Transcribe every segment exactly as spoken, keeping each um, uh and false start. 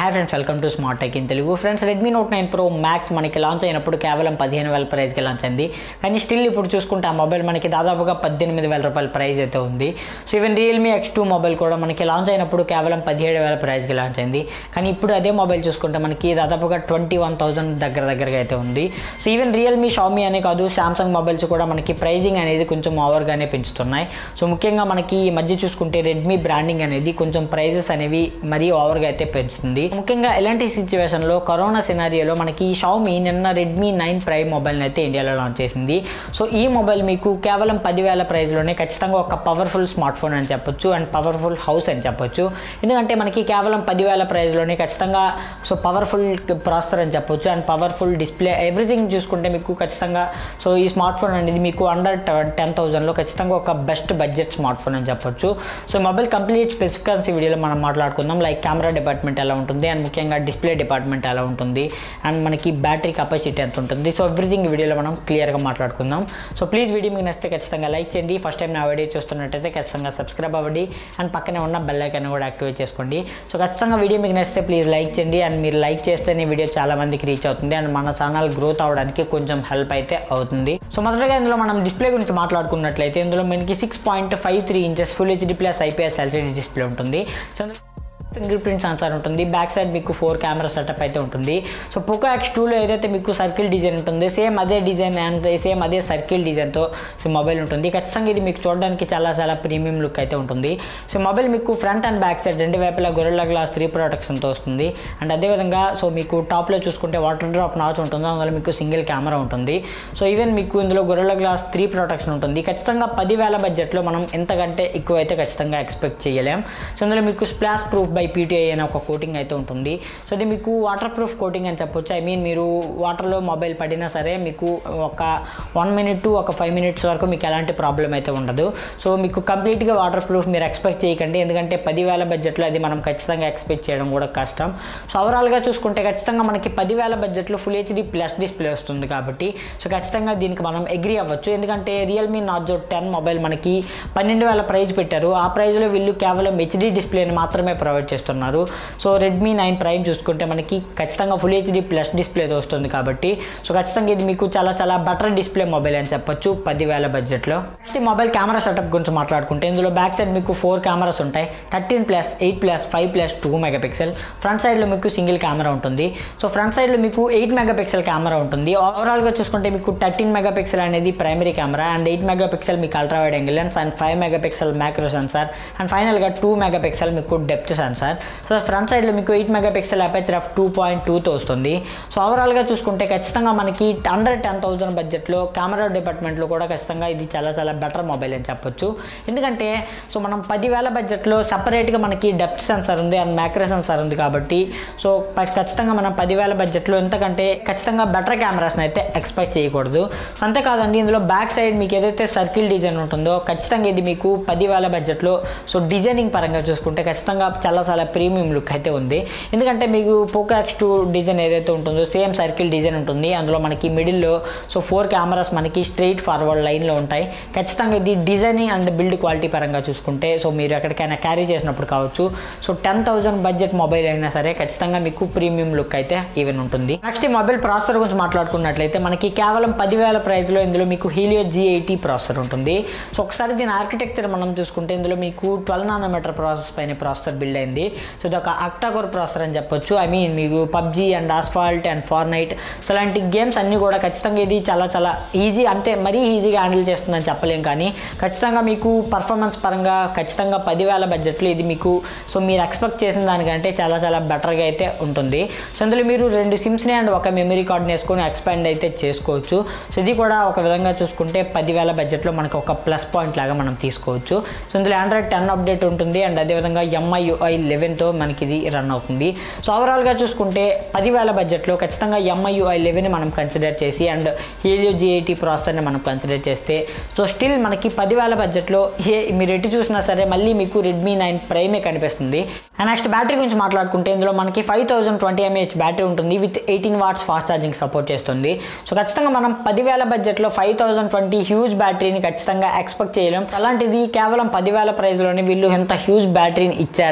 Hi friends, welcome to smart tech in Telugu. Friends, Redmi note nine pro max మనకి launch అయినప్పుడు కేవలం పదిహేను వేల ప్రైస్కి లాంచ్ అయింది. కానీ స్టిల్ ఇప్పుడు చూసుకుంటే ఆ మొబైల్ మనకి దాదాపుగా పద్దెనిమిది వేల రూపాయల ప్రైస్ అయితే ఉంది. So even Realme X two mobile కూడా మనకి లాంచ్ అయినప్పుడు కేవలం పదిహేడు వేల ప్రైస్కి లాంచ్ అయింది. కానీ ఇప్పుడు అదే మొబైల్ చూసుకుంటే మనకి దాదాపుగా ట్వంటీ వన్ థౌసండ్ దగ్గర దగ్గరగా అయితే ఉంది. సో ఈవెన్ రియల్మీ, షామీ అనే కాదు, శాంసంగ్ మొబైల్స్ కూడా మనకి ప్రైజింగ్ అనేది కొంచెం ఓవర్గానే పెంచుతున్నాయి. సో ముఖ్యంగా మనకి ఈ మధ్య చూసుకుంటే రెడ్మీ బ్రాండింగ్ అనేది కొంచెం ప్రైజెస్ అనేవి మరీ ఓవర్గా అయితే పెంచుతుంది. ముఖ్యంగా ఎలాంటి సిచ్యువేషన్లో కరోనా సినారియోలో మనకి షామీ నిన్న రెడ్మీ నైన్ ప్రైమ్ మొబైల్ని అయితే ఇండియాలో లాంచ్ చేసింది. సో ఈ మొబైల్ మీకు కేవలం పదివేల ప్రైస్లోనే ఖచ్చితంగా ఒక పవర్ఫుల్ స్మార్ట్ ఫోన్ అని చెప్పొచ్చు అండ్ పవర్ఫుల్ హౌస్ అని చెప్పొచ్చు. ఎందుకంటే మనకి కేవలం పదివేల ప్రైస్లోనే ఖచ్చితంగా సో పవర్ఫుల్ ప్రాసెసర్ అని చెప్పొచ్చు అండ్ పవర్ఫుల్ డిస్ప్లే, ఎవ్రీథింగ్ చూసుకుంటే మీకు ఖచ్చితంగా సో ఈ స్మార్ట్ ఫోన్ అనేది మీకు అండర్ టెన్ థౌసండ్లో ఖచ్చితంగా ఒక బెస్ట్ బడ్జెట్ స్మార్ట్ ఫోన్ అని చెప్పొచ్చు. సో మొబైల్ కంప్లీట్ స్పెసిఫికేషన్స్ ఈ వీడియోలో మనం మాట్లాడుకుందాం. లైక్ కెమెరా డిపార్ట్మెంట్ ఎలా ఉంటుంది అండ్ ముఖ్యంగా డిస్ప్లే డిపార్ట్మెంట్ ఎలా ఉంటుంది అండ్ మనకి బ్యాటరీ కెపాసిటీ ఎంత ఉంటుంది. సో ఎవ్రీథింగ్ ఈ వీడియోలో మనం క్లియర్గా మాట్లాడుకుందాం. సో ప్లీజ్ వీడియో మీకు నచ్చితే ఖచ్చితంగా లైక్ చేయండి. ఫస్ట్ టైం నా వీడియో చూస్తున్నట్టయితే ఖచ్చితంగా సబ్స్క్రైబ్ అవ్వండి అండ్ పక్కనే ఉన్న బెల్ ఐకాన్ కూడా యాక్టివేట్ చేసుకోండి. సో ఖచ్చితంగా వీడియో మీకు నచ్చితే ప్లీజ్ లైక్ చేయండి అండ్ మీరు లైక్ చేస్తేనే వీడియో చాలా మందికి రీచ్ అవుతుంది అండ్ మన ఛానల్ గ్రోత్ అవ్వడానికి కొంచెం హెల్ప్ అయితే అవుతుంది. సో మొదటగా ఇందులో మనం డిస్ప్లే గురించి మాట్లాడుకున్నట్లయితే ఇందులో మనకి six point five three inches full HD plus IPS LCD display ఉంటుంది. సో ఫింగర్ ప్రింట్ సెన్సార్ ఉంటుంది. బ్యాక్ సైడ్ మీకు ఫోర్ కెమెరా సెటప్ అయితే ఉంటుంది. సో పోకో ఎక్స్ టూలో ఏదైతే మీకు సర్కిల్ డిజైన్ ఉంటుంది, సేమ్ అదే డిజైన్ అండ్ సేమ్ అదే సర్కిల్ డిజైన్తో సో మొబైల్ ఉంటుంది. ఖచ్చితంగా ఇది మీకు చూడడానికి చాలా చాలా ప్రీమియం లుక్ అయితే ఉంటుంది. సో మొబైల్ మీకు ఫ్రంట్ అండ్ బ్యాక్ సైడ్ రెండు వైపులా గొరిల్లా గ్లాస్ త్రీ ప్రొటెక్షన్తో వస్తుంది. అండ్ అదేవిధంగా సో మీకు టాప్లో చూసుకుంటే వాటర్ డ్రాప్ నాచ్ ఉంటుంది, అందులో మీకు సింగిల్ కెమెరా ఉంటుంది. సో ఈవెన్ మీకు ఇందులో గొరిల్లా గ్లాస్ త్రీ ప్రొటెక్షన్ ఉంటుంది. ఖచ్చితంగా పదివేల బడ్జెట్లో మనం ఎంతకంటే ఎక్కువ అయితే ఖచ్చితంగా ఎక్స్పెక్ట్ చేయలేం. సో ఇందులో మీకు స్ప్లాష్ ప్రూఫ్ బై పీటీఐ అనే ఒక కోటింగ్ అయితే ఉంటుంది. సో ఇది మీకు వాటర్ ప్రూఫ్ కోటింగ్ అని చెప్పొచ్చు. ఐ మీన్ మీరు వాటర్లో మొబైల్ పడినా సరే మీకు ఒక వన్ మినిట్ టు ఒక ఫైవ్ మినిట్స్ వరకు మీకు ఎలాంటి ప్రాబ్లం అయితే ఉండదు. సో మీకు కంప్లీట్గా వాటర్ ప్రూఫ్ మీరు ఎక్స్పెక్ట్ చేయకండి, ఎందుకంటే పదివేల బడ్జెట్లో అది మనం ఖచ్చితంగా ఎక్స్పెక్ట్ చేయడం కూడా కష్టం. సో ఓవరాల్గా చూసుకుంటే ఖచ్చితంగా మనకి పదివేల బడ్జెట్లో ఫుల్ హెచ్డీ ప్లస్ డిస్ప్లే వస్తుంది కాబట్టి సో ఖచ్చితంగా దీనికి మనం అగ్రీ అవ్వచ్చు. ఎందుకంటే రియల్మీ నార్జో టెన్ మొబైల్ మనకి పన్నెండు వేల ప్రైజ్ పెట్టారు. ఆ ప్రైజ్లో వీళ్ళు కేవలం హెచ్డీ డిస్ప్లేని మాత్రమే ప్రొవైడ్ చేస్తున్నారు. సో రెడ్మీ నైన్ ప్రైమ్ చూసుకుంటే మనకి ఖచ్చితంగా ఫుల్ హెచ్డీ ప్లస్ డిస్ప్లేతో వస్తుంది కాబట్టి సో ఖచ్చితంగా ఇది మీకు చాలా చాలా బెటర్ డిస్ప్లే మొబైల్ అని చెప్పొచ్చు పదివేల బడ్జెట్లో. నెక్స్ట్ ఈ మొబైల్ కెమెరా సెటప్ గురించి మాట్లాడుకుంటే ఇందులో బ్యాక్ సైడ్ మీకు ఫోర్ కెమెరాస్ ఉంటాయి. Thirteen plus eight plus five plus two mega pixel. Front సైడ్లో మీకు సింగిల్ కెమెరా ఉంటుంది. సో ఫ్రంట్ సైడ్లో మీకు ఎయిట్ మెగా పిక్సెల్ కెమెరా ఉంటుంది. ఓవరాల్గా చూసుకుంటే మీకు థర్టీన్ మెగా పిక్సెల్ అనేది primary camera and eight mega pixel మీకు ultra wide angle lens and five mega pixel macro sensor and ఫైనల్గా టూ మెగా పిక్సెల్ మీకు డెప్త్ సెన్సార్. సో ఫ్రంట్ సైడ్లో మీకు eight mega pixel aperture of two point టూతో వస్తుంది. So ఓవరాల్గా చూసుకుంటే ఖచ్చితంగా మనకి అండర్ టెన్ థౌసండ్ బడ్జెట్లో కెమెరా డిపార్ట్మెంట్లో కూడా ఖచ్చితంగా ఇది చాలా చాలా బెటర్ మొబైల్ అని చెప్పొచ్చు. ఎందుకంటే సో మనం పదివేల బడ్జెట్లో సపరేట్గా మనకి డెప్త్ సెన్సార్ ఉంది అండ్ మ్యాక్రో సెన్సార్ ఉంది కాబట్టి సో ఖచ్చితంగా మనం పదివేల బడ్జెట్లో ఎంతకంటే ఖచ్చితంగా బెటర్ కెమెరాస్ని అయితే ఎక్స్పెక్ట్ చేయకూడదు. సో అంతేకాదండి, ఇందులో బ్యాక్ సైడ్ మీకు ఏదైతే సర్కిల్ డిజైన్ ఉంటుందో ఖచ్చితంగా ఇది మీకు పదివేల బడ్జెట్లో సో డిజైనింగ్ పరంగా చూసుకుంటే ఖచ్చితంగా చాలా చాలా ప్రీమియం లుక్ అయితే ఉంది. ఎందుకంటే మీకు పోకో ఎక్స్ టూ డిజైన్ ఏదైతే ఉంటుందో సేమ్ సర్కిల్ డిజైన్ ఉంటుంది. అందులో మనకి మిడిల్లో సో ఫోర్ కెమెరాస్ మనకి స్ట్రైట్ ఫార్వర్డ్ లైన్లో ఉంటాయి. ఖచ్చితంగా ఇది డిజైనింగ్ అండ్ బిల్డ్ క్వాలిటీ పరంగా చూసుకుంటే సో మీరు ఎక్కడికైనా క్యారీ చేసినప్పుడు కావచ్చు so ten thousand budget mobile అయినా సరే ఖచ్చితంగా మీకు ప్రీమియం లుక్ అయితే ఈవెన్ ఉంటుంది. నెక్స్ట్ ఈ మొబైల్ ప్రాసెసర్ గురించి మాట్లాడుకున్నట్లయితే మనకి కేవలం పదివేల ప్రైస్లో ఇందులో మీకు హీలియో జీ ఎయిటీ ప్రాసెసర్ ఉంటుంది. సో ఒకసారి దీని ఆర్కిటెక్చర్ మనం చూసుకుంటే ఇందులో మీకు ట్వెల్వ్ నానోమీటర్ ప్రాసెస్ పైన ప్రాసెసర్ బిల్డ్ అయింది. సో ఇది ఒక అక్టాకోర్ ప్రాసెసర్ అని చెప్పొచ్చు. ఐ మీన్ మీకు PUBG and Asphalt and Fortnite so అలాంటి గేమ్స్ అన్నీ కూడా ఖచ్చితంగా ఇది చాలా చాలా ఈజీ, అంటే మరీ ఈజీగా హ్యాండిల్ చేస్తుందని చెప్పలేం, కానీ ఖచ్చితంగా మీకు పర్ఫార్మెన్స్ పరంగా ఖచ్చితంగా పదివేల బడ్జెట్లో ఇది మీకు సో మీరు ఎక్స్పెక్ట్ చేసిన దానికంటే చాలా చాలా బెటర్గా అయితే ఉంటుంది. సో అందులో మీరు రెండు సిమ్స్ని అండ్ ఒక మెమరీ కార్డ్ని వేసుకొని ఎక్స్పాండ్ అయితే చేసుకోవచ్చు. సో ఇది కూడా ఒక విధంగా చూసుకుంటే పదివేల బడ్జెట్లో మనకు ఒక ప్లస్ పాయింట్ లాగా మనం తీసుకోవచ్చు. సో ఇందులో ఆండ్రాయిడ్ టెన్ అప్డేట్ ఉంటుంది అండ్ అదేవిధంగా ఎంఐ యూఐ లెవెన్తో మనకి ఇది రన్ అవుతుంది. సో ఓవరాల్గా చూసుకుంటే పదివేల బడ్జెట్లో ఖచ్చితంగా ఎంఐ యూఐ లెవెన్ మనం కన్సిడర్ చేసి అండ్ హీలియో జీ ఎయిటీ ప్రాసెసర్ని మనం కన్సిడర్ చేస్తే సో స్టిల్ మనకి పదివేల బడ్జెట్లో ఏ మీరు ఎటు చూసినా సరే మళ్ళీ మీకు రెడ్మీ నైన్ ప్రైమే కనిపిస్తుంది. అండ్ నెక్స్ట్ బ్యాటరీ గురించి మాట్లాడుకుంటే ఇందులో మనకి five thousand twenty mAh battery ఉంటుంది with eighteen watts fast charging support చేస్తుంది. సో ఖచ్చితంగా మనం పదివేల బడ్జెట్లో ఫైవ్ థౌసండ్ ట్వంటీ హ్యూజ్ బ్యాటరీని ఖచ్చితంగా ఎక్స్పెక్ట్ చేయలేం. అలాంటిది కేవలం పదివేల ప్రైస్లోనే వీళ్ళు ఎంత హ్యూజ్ బ్యాటరీని ఇచ్చారంటే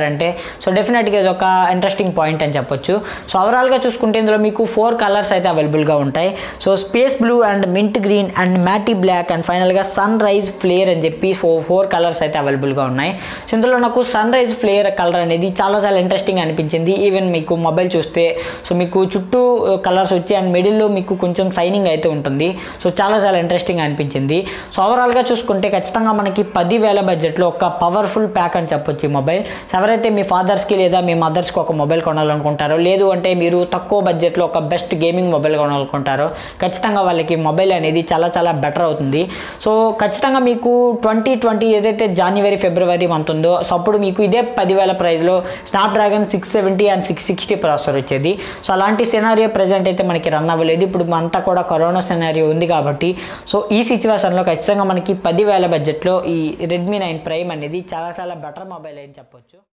సో డెఫినెట్గా ఇది ఒక ఇంట్రెస్టింగ్ పాయింట్ అని చెప్పొచ్చు. సో ఓవరాల్గా చూసుకుంటే ఇందులో మీకు ఫోర్ కలర్స్ అయితే అవైలబుల్గా ఉంటాయి. So space blue and mint green and matte black and ఫైనల్గా సన్ రైజ్ ఫ్లేర్ అని చెప్పి ఫోర్ ఫోర్ కలర్స్ అయితే అవైలబుల్గా ఉన్నాయి. సో ఇందులో నాకు సన్ రైజ్ ఫ్లేర్ కలర్ అనేది చాలా చాలా ఇంట్రెస్టింగ్ అనిపించింది. ఈవెన్ మీకు మొబైల్ చూస్తే సో మీకు చుట్టూ కలర్స్ వచ్చి అండ్ మిడిల్లో మీకు కొంచెం షైనింగ్ అయితే ఉంటుంది. సో చాలా చాలా ఇంట్రెస్టింగ్ అనిపించింది. సో ఓవరాల్గా చూసుకుంటే ఖచ్చితంగా మనకి పదివేల బడ్జెట్లో ఒక పవర్ఫుల్ ప్యాక్ అని చెప్పొచ్చు ఈ మొబైల్. సో ఎవరైతే మీ ఫాదర్స్కి లేదా మీ మదర్స్కి ఒక మొబైల్ కొనాలనుకుంటారో, లేదు అంటే మీరు తక్కువ బడ్జెట్లో ఒక బెస్ట్ గేమింగ్ మొబైల్ కొనాలనుకుంటారో ఖచ్చితంగా వాళ్ళకి మొబైల్ అనేది చాలా చాలా బెటర్ అవుతుంది. సో ఖచ్చితంగా మీకు ట్వంటీ ట్వంటీ ఏదైతే జనవరి ఫిబ్రవరి మంత్ ఉందో సో అప్పుడు మీకు ఇదే పదివేల ప్రైస్లో Snapdragon six seventy and six sixty processor వచ్చేది. సో అలాంటి సినారియో ప్రజెంట్ అయితే మనకి రన్ అవ్వలేదు. ఇప్పుడు అంతా కూడా కరోనా సినారియో ఉంది కాబట్టి సో ఈ సిచ్యువేషన్లో ఖచ్చితంగా మనకి పదివేల బడ్జెట్లో ఈ రెడ్మీ నైన్ ప్రైమ్ అనేది చాలా చాలా బెటర్ మొబైల్ అని చెప్పొచ్చు.